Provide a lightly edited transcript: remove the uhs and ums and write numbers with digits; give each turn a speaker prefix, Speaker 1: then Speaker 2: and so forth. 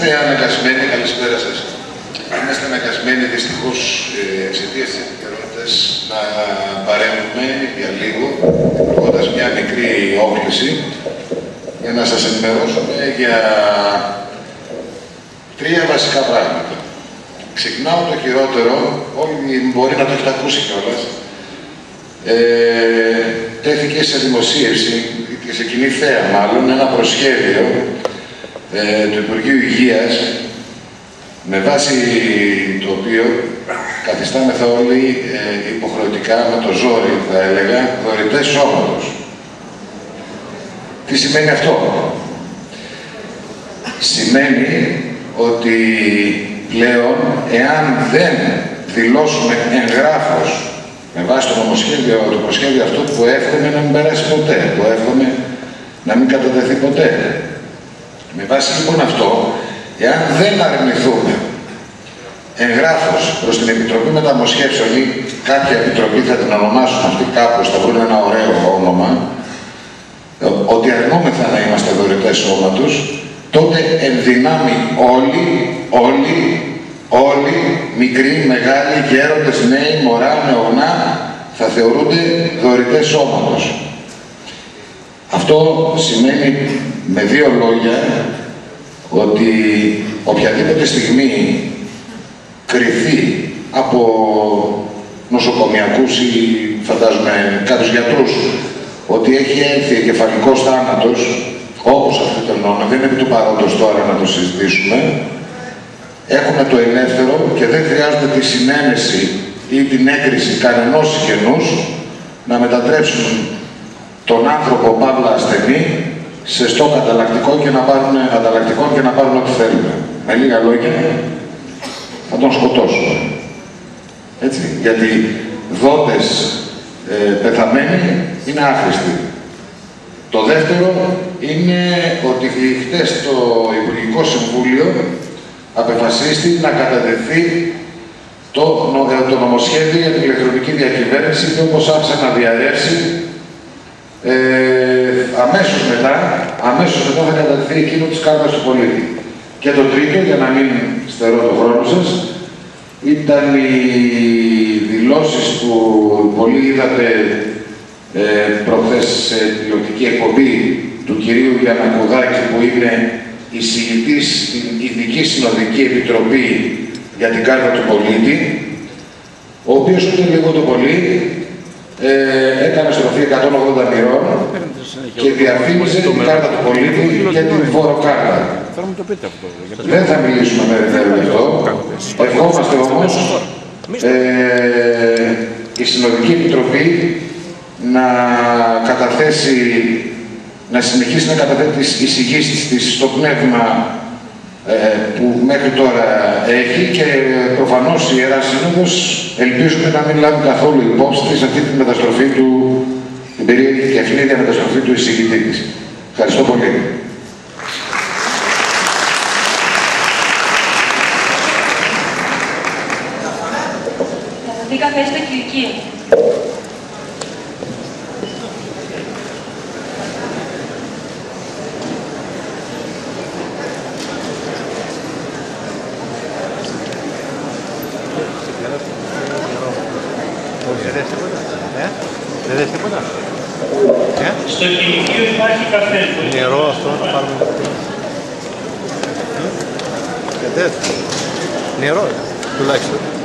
Speaker 1: Είμαστε αναγκασμένοι, καλησπέρα σας. Είμαστε αναγκασμένοι δυστυχώς εξαιτίας της επικαιρότητας να παρέμβουμε για λίγο, δημιουργώντας μια μικρή όχληση, για να σας ενημερώσουμε για τρία βασικά πράγματα. Ξεκινάω το χειρότερο, όλοι μπορεί να το έχετε ακούσει κιόλας. Τέθηκε σε δημοσίευση και σε κοινή θέα μάλλον ένα προσχέδιο του Υπουργείου Υγείας, με βάση το οποίο καθιστάμεθα όλοι υποχρεωτικά, με το ζόρι θα έλεγα, δωρητές σώματος. Τι σημαίνει αυτό? Σημαίνει ότι πλέον, εάν δεν δηλώσουμε εγγράφος με βάση το νομοσχέδιο, το προσχέδιο αυτό που εύχομαι να μην περάσει ποτέ, που εύχομαι να μην κατατεθεί ποτέ. Με βάση λοιπόν αυτό, εάν δεν αρνηθούμε εγγράφος προς την Επιτροπή Μεταμοσχεύσεων ή κάποια επιτροπή, θα την ονομάσουν αυτή κάπως, θα βρουν ένα ωραίο όνομα, ότι αρνούμεθα να είμαστε δωρητές σώματος, τότε εν δυνάμει όλοι, μικροί, μεγάλοι, γέροντες, νέοι, μωρά, νεογνά, θα θεωρούνται δωρητές σώματος. Αυτό σημαίνει με δύο λόγια ότι οποιαδήποτε στιγμή κριθεί από νοσοκομιακούς ή φαντάζομαι κάποιους γιατρούς ότι έχει έλθει εγκεφαλικός θάνατος, όπως αυτό το νόμο, δεν είναι επί του παρόντος τώρα να το συζητήσουμε, έχουν το ελεύθερο και δεν χρειάζεται τη συνένεση ή την έγκριση κανενός συγγενούς να μετατρέψουν τον άνθρωπο παύλα ασθενή σε στόκ ανταλλακτικό και να πάρουν ό,τι θέλουν. Με λίγα λόγια, θα τον σκοτώσουν. Έτσι, γιατί δότες πεθαμένοι είναι άχρηστοι. Το δεύτερο είναι ότι χτες το Υπουργικό Συμβούλιο απεφασίστη να κατατεθεί το νομοσχέδιο για την ηλεκτρονική διακυβέρνηση και όπως άφησα να διαρρεύσει, αμέσως μετά θα κατατεθεί εκείνο της κάρτας του πολίτη. Και το τρίτο, για να μην στερώ το χρόνο σας, ήταν οι δηλώσεις που πολλοί είδατε προχθές σε τηλεοπτική εκπομπή του κυρίου Γιαννακουδάκη, που είναι εισηγητής στην Ειδική Συνοδική Επιτροπή για την Κάρτα του Πολίτη, ο οποίος ούτε λίγο το πολύ έκανε στροφή 180 μοιρών και διαφήμιζε την Κάρτα του Πολίτη και την φοροκάρτα. Δεν θα μιλήσουμε με αυτό. Ευχόμαστε όμως η Συνοδική Επιτροπή να συνεχίσει να καταθέτει τις εισηγήσεις της στο πνεύμα που μέχρι τώρα έχει, και προφανώς η Ιερά Σύνοδος ελπίζουμε να μην λάβει καθόλου υπόψη της αυτή τη μεταστροφή του, την περίεργη και ευνίδια μεταστροφή του εισηγητή της. Ευχαριστώ πολύ.
Speaker 2: Καθίστε Κυρική.
Speaker 3: Δεν δες τίποτα?
Speaker 4: Στο κηλικείο υπάρχει καφέ.
Speaker 3: Νερό αυτό να πάρουμε. Νερό τουλάχιστον.